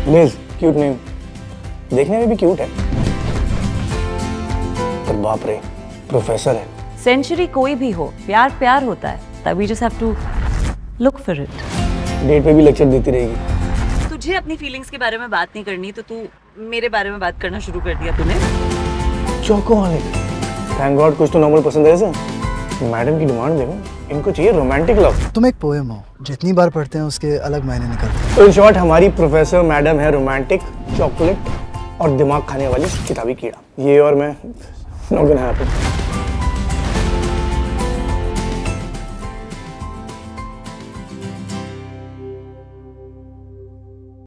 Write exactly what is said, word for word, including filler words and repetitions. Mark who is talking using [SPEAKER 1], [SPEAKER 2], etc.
[SPEAKER 1] Liz, cute name, देखने में भी क्यूट है, पर बाप रे प्रोफेसर है।
[SPEAKER 2] सेंचुरी कोई भी हो, प्यार प्यार होता है, तभी just have to look for it.
[SPEAKER 1] Date पे भी लेक्चर देती रहेगी।
[SPEAKER 2] तुझे अपनी फीलिंग्स के बारे में बात नहीं करनी तो तू मेरे बारे में बात करना शुरू कर दिया तूने।
[SPEAKER 1] चॉकोहॉलिक, थैंक गॉड कुछ तो नॉर्मल पसंद है इसे। मैडम की डिमांड देखो, इनको चाहिए रोमांटिक लव।
[SPEAKER 3] तुम एक पोएम हो, जितनी बार पढ़ते हैं उसके अलग मायने निकलते हैं।
[SPEAKER 1] तो इन शॉर्ट हमारी प्रोफेसर मैडम है रोमांटिक, चॉकलेट और दिमाग खाने वाली किताबी कीड़ा। ये और मैं नॉट गोना हैपन।